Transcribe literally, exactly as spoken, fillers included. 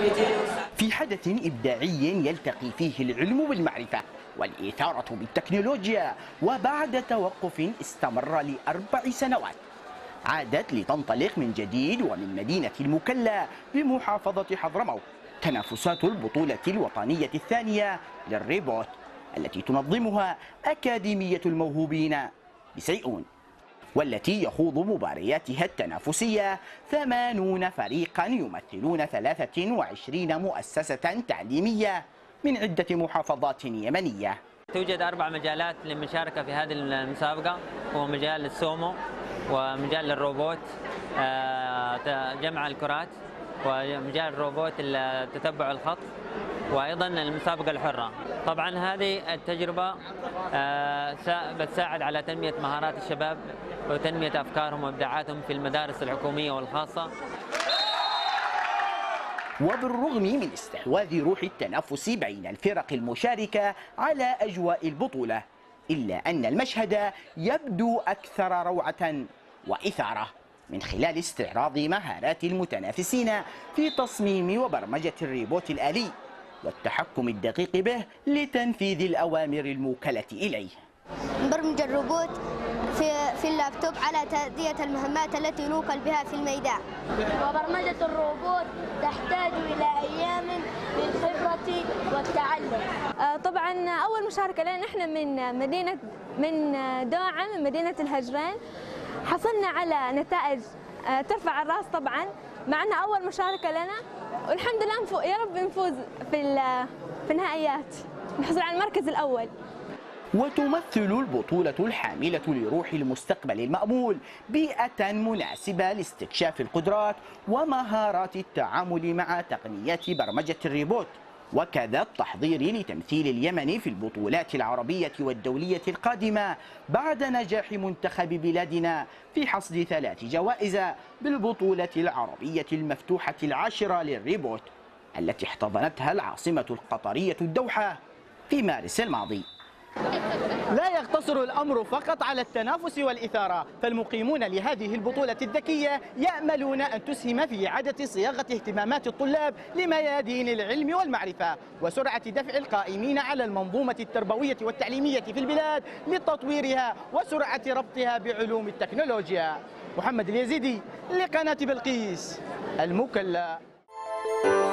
في حدث إبداعي يلتقي فيه العلم بالمعرفة والإثارة بالتكنولوجيا، وبعد توقف استمر لأربع سنوات عادت لتنطلق من جديد ومن مدينة المكلا بمحافظة حضرموت تنافسات البطولة الوطنية الثانية للريبوت التي تنظمها أكاديمية الموهوبين بسيئون، والتي يخوض مبارياتها التنافسية ثمانون فريقا يمثلون ثلاثة وعشرين مؤسسة تعليمية من عدة محافظات يمنية. توجد أربع مجالات للمشاركة في هذه المسابقة، هو مجال السومو ومجال الروبوت جمع الكرات ومجال الروبوت تتبع الخط وأيضا المسابقة الحرة. طبعا هذه التجربة بتساعد على تنمية مهارات الشباب وتنمية أفكارهم وإبداعاتهم في المدارس الحكومية والخاصة. وبالرغم من استحواذ روح التنافس بين الفرق المشاركة على أجواء البطولة، إلا أن المشهد يبدو أكثر روعة وإثارة من خلال استعراض مهارات المتنافسين في تصميم وبرمجة الريبوت الآلي والتحكم الدقيق به لتنفيذ الأوامر الموكلة إليه. نبرمج الروبوت في في اللابتوب على تأدية المهمات التي نوكل بها في الميدان. وبرمجة الروبوت تحتاج إلى أيام للخبرة والتعلم. آه طبعا أول مشاركة لنا نحن من مدينة من دوعة من مدينة الهجرين، حصلنا على نتائج آه ترفع الراس طبعا، معنا أول مشاركة لنا والحمد لله يا رب نفوز في في النهائيات نحصل على المركز الأول. وتمثل البطولة الحاملة لروح المستقبل المأمول بيئة مناسبة لاستكشاف القدرات ومهارات التعامل مع تقنيات برمجة الريبوت، وكذا التحضير لتمثيل اليمن في البطولات العربية والدولية القادمة بعد نجاح منتخب بلادنا في حصد ثلاث جوائز بالبطولة العربية المفتوحة العاشرة للريبوت التي احتضنتها العاصمة القطرية الدوحة في مارس الماضي. لا يقتصر الأمر فقط على التنافس والإثارة، فالمقيمون لهذه البطولة الذكية يأملون أن تسهم في إعادة صياغة اهتمامات الطلاب لميادين العلم والمعرفة وسرعة دفع القائمين على المنظومة التربوية والتعليمية في البلاد لتطويرها وسرعة ربطها بعلوم التكنولوجيا. محمد اليزيدي لقناة بلقيس المكلا.